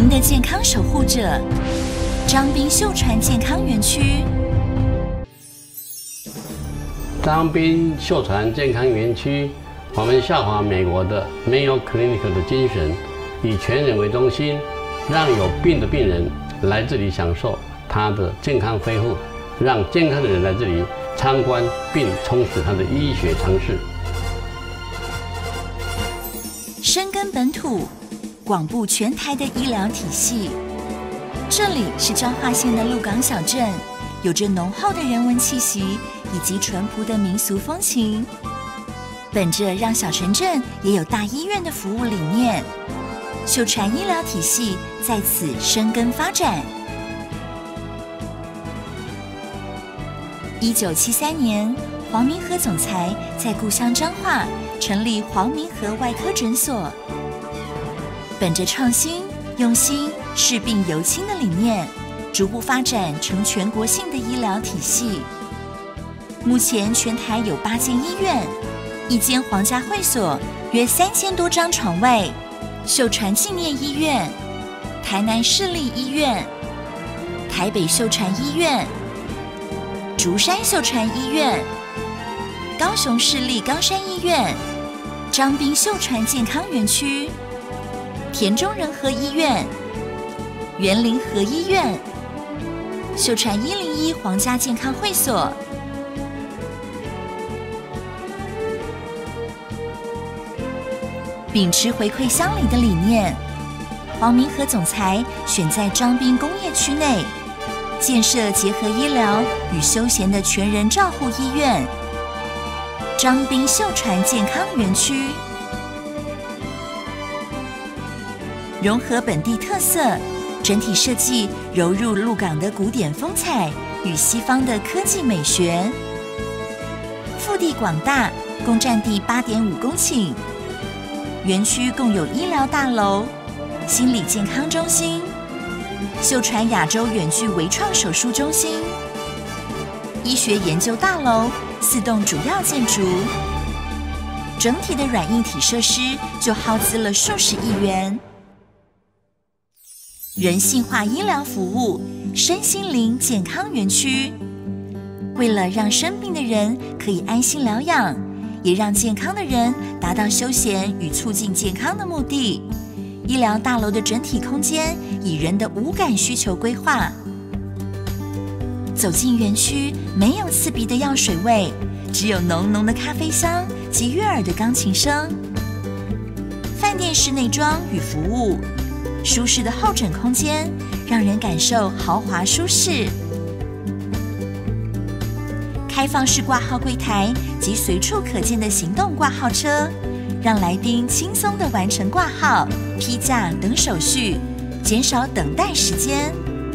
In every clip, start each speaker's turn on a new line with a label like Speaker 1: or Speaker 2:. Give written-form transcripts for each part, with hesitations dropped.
Speaker 1: 的健康守护者——彰滨秀传健康园区。
Speaker 2: 彰滨秀传健康园区，我们效仿美国的 Mayo Clinic 的精神，以全人为中心，让有病的病人来这里享受他的健康恢复，让健康的人来这里参观并充实他的医学常识。
Speaker 1: 深耕本土，广布全台的医疗体系。这里是彰化县的鹿港小镇，有着浓厚的人文气息以及淳朴的民俗风情。本着让小城镇也有大医院的服务理念，秀传医疗体系在此深耕发展。1973年，黄明和总裁在故乡彰化成立黄明和外科诊所，本着创新、用心、视病由亲的理念，逐步发展成全国性的医疗体系。目前全台有8间医院，1间皇家会所，约3000多张床位；秀传纪念医院、台南市立医院、台北秀传医院、竹山秀传医院、高雄市立冈山医院、彰滨秀传健康园区、田中仁和医院、园林和医院、秀传101皇家健康会所。秉持回馈乡里的理念，黄明和总裁选在彰滨工业区内建设结合医疗与休闲的全人照护医院——彰滨秀传健康园区，融合本地特色，整体设计融入鹿港的古典风采与西方的科技美学。腹地广大，共占地8.5公顷。园区共有医疗大楼、心理健康中心、秀传亚洲远距微创手术中心、医学研究大楼4栋主要建筑，整体的软硬体设施就耗资了数十亿元。人性化医疗服务，身心灵健康园区，为了让生病的人可以安心疗养，也让健康的人达到休闲与促进健康的目的。医疗大楼的整体空间以人的五感需求规划。走进园区，没有刺鼻的药水味，只有浓浓的咖啡香及悦耳的钢琴声。饭店式内装与服务，舒适的候诊空间，让人感受豪华舒适。开放式挂号柜台及随处可见的行动挂号车，让来宾轻松地完成挂号、批假等手续，减少等待时间。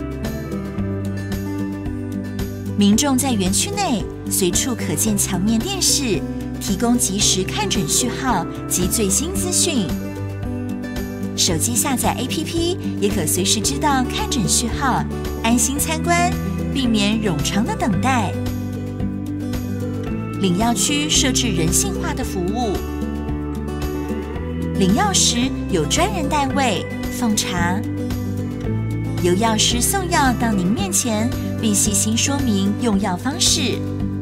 Speaker 1: 民众在园区内随处可见墙面电视，提供即时看诊序号及最新资讯。手机下载 APP 也可随时知道看诊序号，安心参观，避免冗长的等待。领药区设置人性化的服务，领药时有专人代位奉茶，由药师送药到您面前，并细心说明用药方式。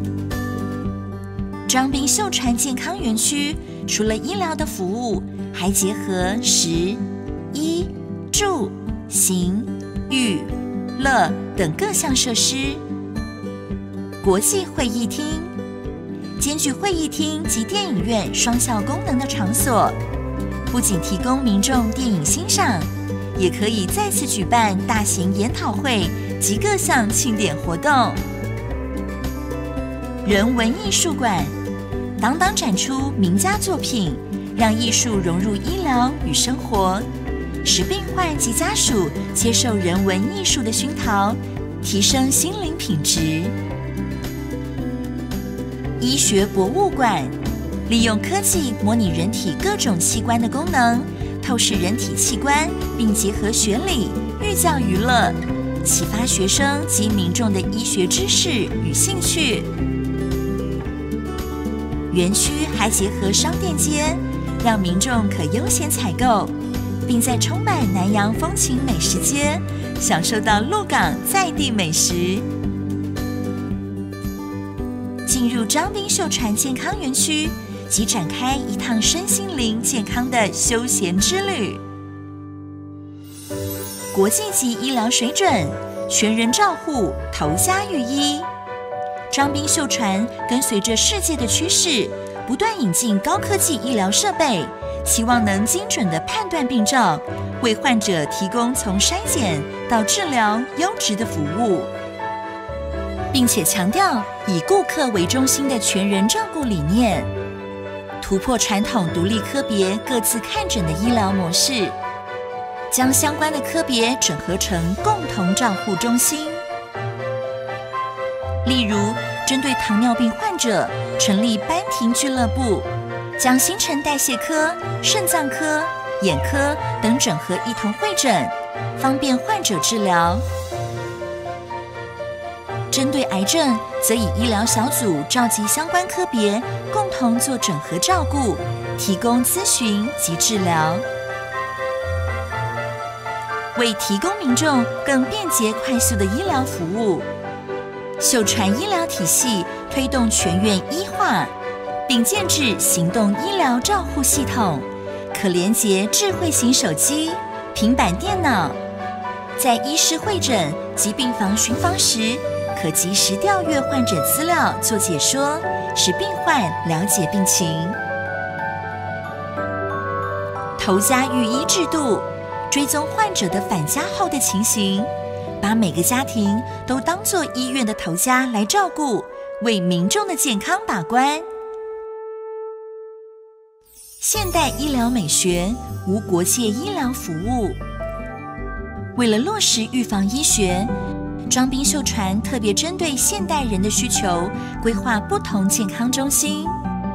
Speaker 1: 彰滨秀传健康园区除了医疗的服务，还结合食、医、住、行、娱、乐等各项设施。国际会议厅兼具会议厅及电影院双效功能的场所，不仅提供民众电影欣赏，也可以再次举办大型研讨会及各项庆典活动。人文艺术馆档档展出名家作品，让艺术融入医疗与生活，使病患及家属接受人文艺术的熏陶，提升心灵品质。医学博物馆利用科技模拟人体各种器官的功能，透视人体器官，并结合学理、寓教于乐，启发学生及民众的医学知识与兴趣。园区还结合商店街，让民众可悠闲采购， 并在充满南洋风情美食街享受到鹿港在地美食。进入彰滨秀传健康园区，即展开一趟身心灵健康的休闲之旅。国际级医疗水准，全人照护，头家御医。彰滨秀传跟随着世界的趋势，不断引进高科技医疗设备，期望能精准地判断病症，为患者提供从筛检到治疗优质的服务，并且强调以顾客为中心的全人照顾理念，突破传统独立科别各自看诊的医疗模式，将相关的科别整合成共同照护中心。例如，针对糖尿病患者，成立班庭俱乐部，将新陈代谢科、肾脏科、眼科等整合一同会诊，方便患者治疗。针对癌症，则以医疗小组召集相关科别，共同做整合照顾，提供咨询及治疗。为提供民众更便捷快速的医疗服务，秀传医疗体系推动全院医化，并建置行动医疗照护系统，可连结智慧型手机、平板电脑，在医师会诊及病房巡访时，可及时调阅患者资料做解说，使病患了解病情。头家御医制度，追踪患者的返家后的情形，把每个家庭都当作医院的头家来照顾，为民众的健康把关。现代医疗美学，无国界医疗服务。为了落实预防医学，彰滨秀传特别针对现代人的需求，规划不同健康中心、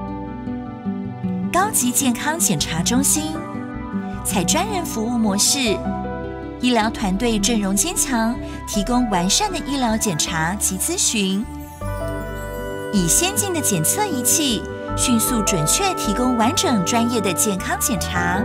Speaker 1: 高级健康检查中心，采专人服务模式，医疗团队阵容坚强，提供完善的医疗检查及咨询，以先进的检测仪器，迅速准确提供完整专业的健康检查。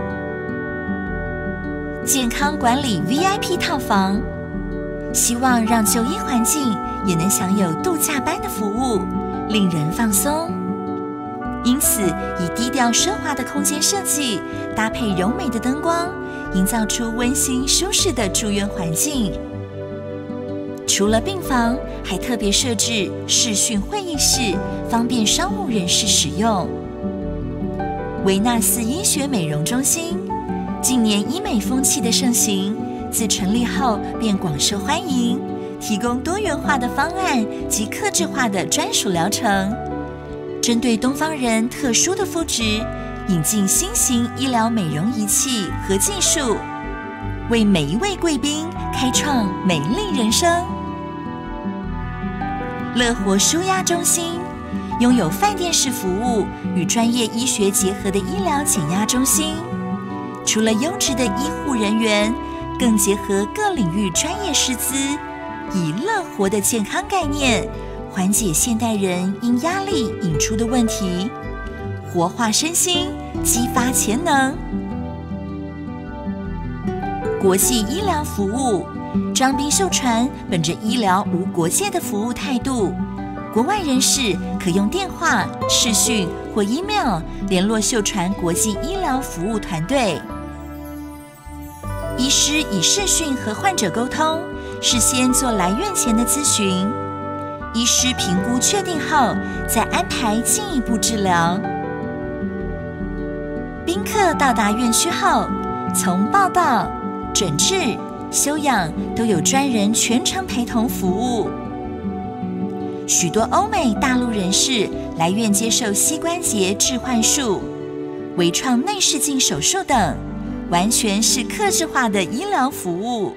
Speaker 1: 健康管理 VIP 套房，希望让就医环境也能享有度假般的服务，令人放松。因此，以低调奢华的空间设计，搭配柔美的灯光，营造出温馨舒适的住院环境。除了病房，还特别设置视讯会议室，方便商务人士使用。维纳斯医学美容中心，近年医美风气的盛行，自成立后便广受欢迎，提供多元化的方案及客制化的专属疗程，针对东方人特殊的肤质，引进新型医疗美容仪器和技术，为每一位贵宾开创美丽人生。乐活舒压中心，拥有饭店式服务与专业医学结合的医疗减压中心，除了优质的医护人员，更结合各领域专业师资，以乐活的健康概念，缓解现代人因压力引出的问题，活化身心，激发潜能。国际医疗服务，彰滨秀传本着医疗无国界的服务态度，国外人士可用电话、视讯或 email 联络秀传国际医疗服务团队。医师以视讯和患者沟通，事先做来院前的咨询，医师评估确定后，再安排进一步治疗。宾客到达院区后，从报到、诊治、休养都有专人全程陪同服务。许多欧美大陆人士来院接受膝关节置换术、微创内视镜手术等，完全是客制化的医疗服务。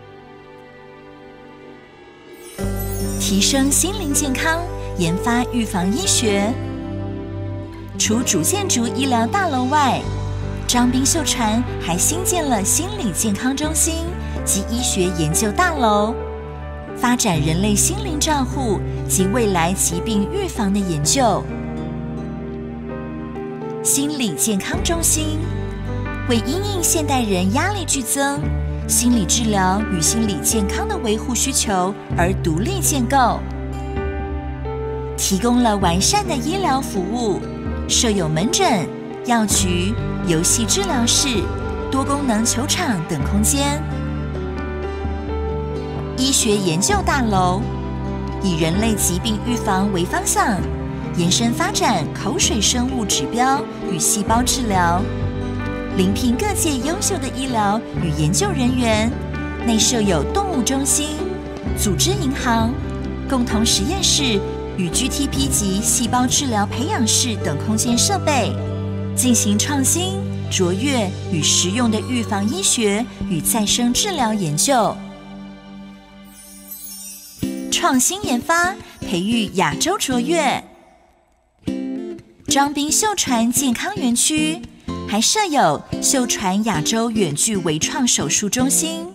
Speaker 1: 提升心灵健康，研发预防医学。除主建筑医疗大楼外，彰滨秀传还新建了心理健康中心及医学研究大楼，发展人类心灵照护及未来疾病预防的研究。心理健康中心为因应现代人压力剧增、心理治疗与心理健康的维护需求而独立建构，提供了完善的医疗服务，设有门诊、药局、游戏治疗室、多功能球场等空间。医学研究大楼以人类疾病预防为方向，延伸发展口水生物指标与细胞治疗，遴聘各界优秀的医疗与研究人员，内设有动物中心、组织银行、共同实验室与 GTP 级细胞治疗培养室等空间设备，进行创新、卓越与实用的预防医学与再生治疗研究，创新研发，培育亚洲卓越。彰滨秀传健康园区还设有秀传亚洲远距微创手术中心。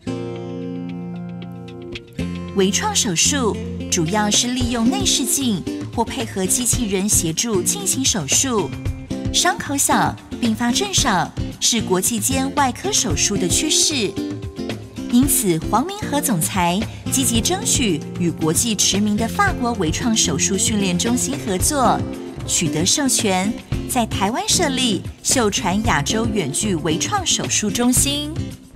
Speaker 1: 微创手术主要是利用内视镜或配合机器人协助进行手术，伤口小、并发症少，是国际间外科手术的趋势。因此，黄明和总裁积极争取与国际驰名的法国微创手术训练中心合作，取得授权，在台湾设立秀传亚洲远距微创手术中心，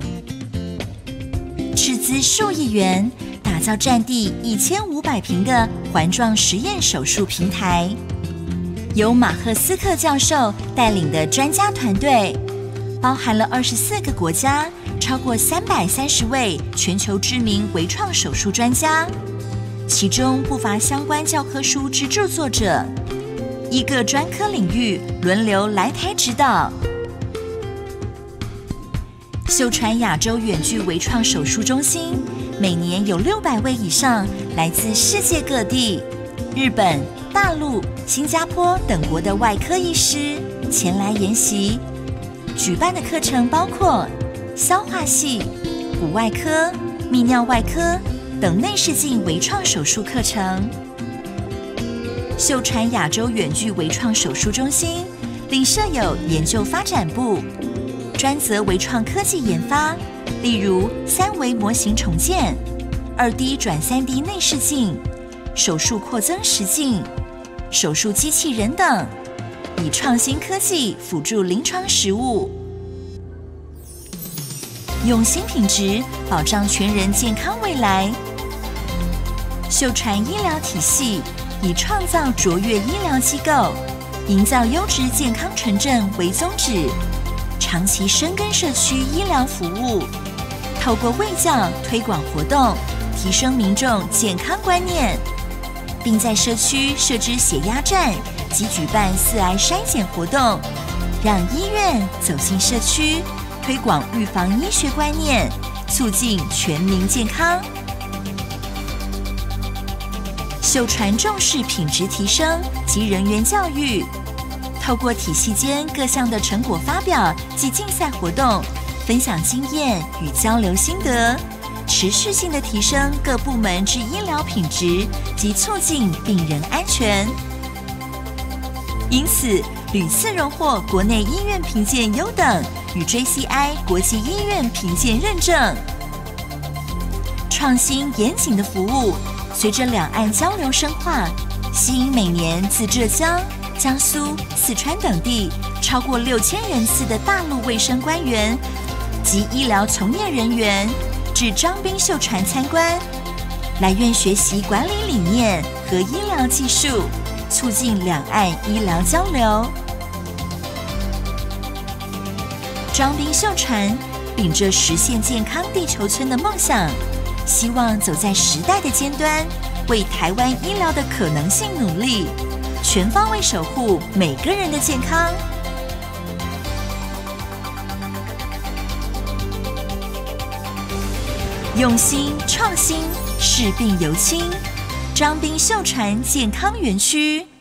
Speaker 1: 斥资数亿元，打造占地1500平的环状实验手术平台。由马赫斯克教授带领的专家团队，包含了24个国家，超过330位全球知名微创手术专家，其中不乏相关教科书之著作者，依各专科领域轮流来台指导。秀传亚洲远距微创手术中心每年有600位以上来自世界各地、日本、大陆、新加坡等国的外科医师前来研习。举办的课程包括消化系、骨外科、泌尿外科等内视镜微创手术课程。秀传亚洲远距微创手术中心另设有研究发展部，专责微创科技研发，例如3维模型重建、2D 转3D 内视镜、手术扩增实境、手术机器人等，以创新科技辅助临床实务，用心品质保障全人健康未来。秀传医疗体系以创造卓越医疗机构、营造优质健康纯正为宗旨，长期深耕社区医疗服务，透过卫教推广活动，提升民众健康观念，并在社区设置血压站及举办4癌筛检活动，让医院走进社区，推广预防医学观念，促进全民健康。秀传重视品质提升及人员教育，透过体系间各项的成果发表及竞赛活动，分享经验与交流心得，持续性的提升各部门之医疗品质及促进病人安全。因此，屡次荣获国内医院评鉴优等与 JCI 国际医院评鉴认证。创新严谨的服务，随着两岸交流深化，吸引每年自浙江、江苏、四川等地超过6000人次的大陆卫生官员及医疗从业人员至彰滨秀传参观，来院学习管理理念和医疗技术，促进两岸医疗交流。彰滨秀传秉着实现健康地球村的梦想，希望走在时代的尖端，为台湾医疗的可能性努力，全方位守护每个人的健康。用心创新，视病由亲。彰滨秀传健康园区。